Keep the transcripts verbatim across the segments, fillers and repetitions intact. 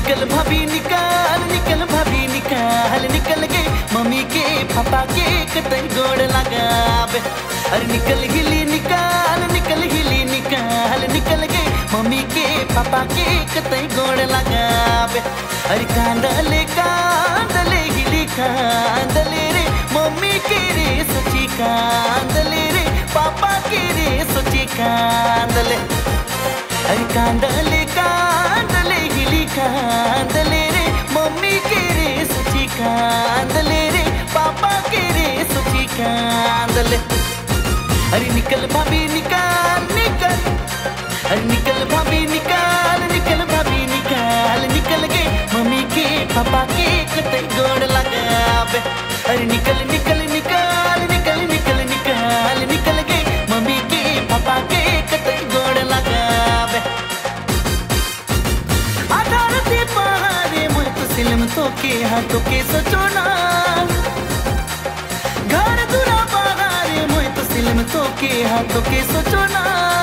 निकल भाभी निकाल, निकल भाभी निकाल, निकल गए मम्मी के पापा के कतई गोड़ लगावे। अरे निकल हिली निकाल, निकल हिली निकाल, निकल गए मम्मी के पापा के कतई गोड़ लगावे। अरे कांदले कांदले हिली कांदले रे मम्मी के रे सची कांदले रे पापा के रे सची कांदले। अरे कांदले कांदले हिली कांदले रे मम्मी के रे सची कांदले रे पापा के रे सची कांदले। अरे निकल भाभी निकाल निकल, अरे निकल भाभी निकाल, निकल भाभी निकाल, निकल गए मम्मी के पापा के कतई गोड़ लगावे। अरे निकल निकल निकाल, निकल निकल निकाल, निकल गए मम्मी के पापा के कतई गोड़ लगावे। आधार से पहाड़े मुझ तो सिलम तो के हाथों के सचोना, घर दूरा पहाड़े मुझ तो सिलम तो के हाथों के सचोना।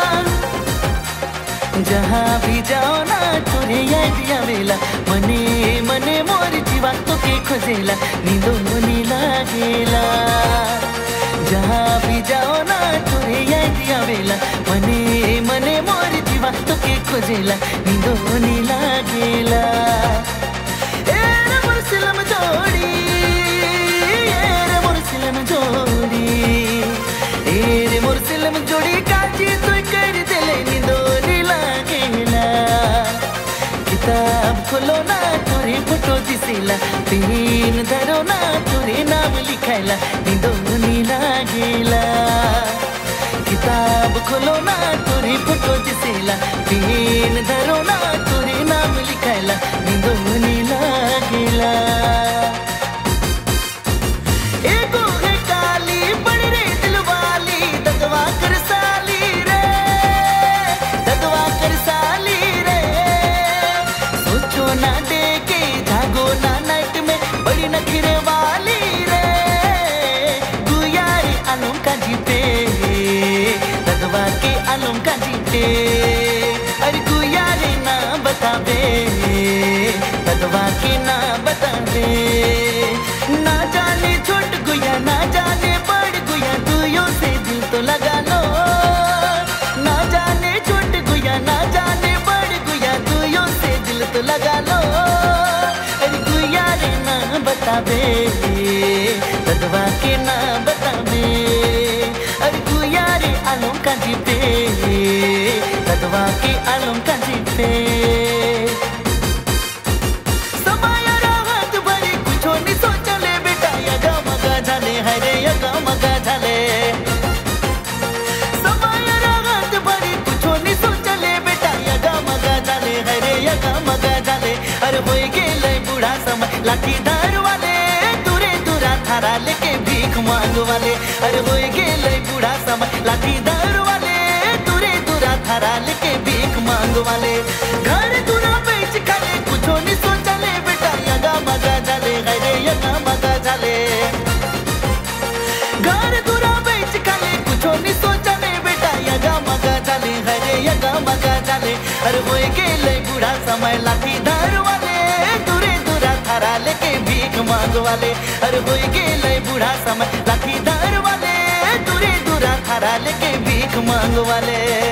जहाँ भी जाओ ना तोरे याद आवेला, मने मने मोर जीवा तो के खोजेला, नींदो नी लागेला। जहाँ भी जाओ ना तोरे याद आवेला, मने मने मोर जीवा तो के खोजेला, नींदो नी लागेला। ए रे मोर सिलम जोड़ी, ए रे मोर सिलम जोड़ी, ए रे मोर सिलम जोड़ी काजी तू कर देले नींदो नी लागेला। किताब खोलो ना तोरे फोटो दिसेला, पेन धरो ना तोरे नाम लिखाइला, नींदो नी लागेला। किताब खोलो ना तोरे फोटो दिसेला, पेन धरो ना तोरे नाम लिखाइला, नींदो नी लागेला। एगो है काली बड़ी रे दिल वाली, दगवा कर साली रे, दगवा कर साली रे। सोचो ना देके जागो ना नाइट में, बड़ी नखरे वाली रे। गुयारी आलम का जीते, दगवा के आलम का जीते। अरे गुयारे ना बतावे, दगवा के ना बतावे। ना जाने छोट गुया ना जाने बड़ गुया, दुयों से दिल तो लगा लो। ना जाने छोट गुया ना जाने बड़ गुया, दुयों से दिल तो लगा लो। अरे गुया रे ना बतावे, दगवा के ना बतावे। अरे गुया रे आलम का जीते, दगवा के आलम का जीते। समाया राहत भरी कुछो नी सोचले बेटा, यगा मगा झाले हरे यगा मगा झाले। समाया राहत भरी कुछो नी सोचले बेटा, यगा मगा झाले हरे यगा मगा झाले। अरे होई गेले बूढ़ा समय लाठी धार वाले, दूरे दूरा थारा लेके भीख मांग वाले। अरे होई गेले बूढ़ा समय लाठी धार वाले, दूरे दूरा थारा लेके भीख मांग वाले। घर दूरा बेच खाले कुछो नी सोचले बेटा, यगा मगा झाले हरे यगा मगा झाले। घर दूरा बेच खाले कुछो नी सोचले बेटा, यगा मगा झाले हरे यगा मगा झाले। अरे होई गेले बूढ़ा समय लाठी धार वाले, दूरे दूरा थारा लेके भीख मांग वाले। अरे होई गेले बूढ़ा समय लाठी धार वाले, दूरे दूरा थारा लेके भीख मांग वाले।